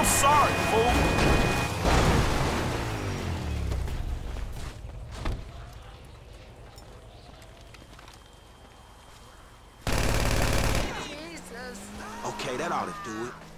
sorry, fool. Jesus. Okay, that ought to do it.